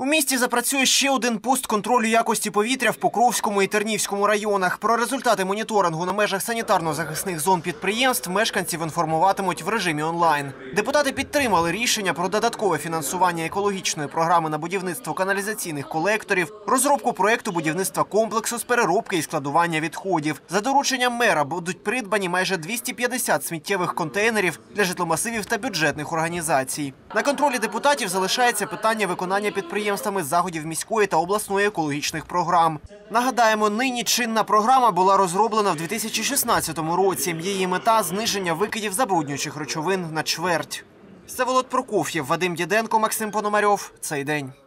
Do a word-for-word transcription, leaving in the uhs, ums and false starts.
У місті запрацює ще один пост контролю якості повітря в Покровському і Тернівському районах. Про результати моніторингу на межах санітарно-захисних зон підприємств мешканців інформуватимуть в режимі онлайн. Депутати підтримали рішення про додаткове фінансування екологічної програми на будівництво каналізаційних колекторів, розробку проєкту будівництва комплексу з переробки і складування відходів. За дорученням мера будуть придбані майже двісті п'ятдесят сміттєвих контейнерів для житломасивів та бюджетних організацій. На контролі депутатів залишається питання виконання підприємствами заходів міської та обласної екологічних програм. Нагадаємо, нині чинна програма була розроблена в дві тисячі шістнадцятому році. Її мета – зниження викидів забруднюючих речовин на чверть. Всеволод Прокоф'єв, Вадим Діденко, Максим Пономарьов. Цей день.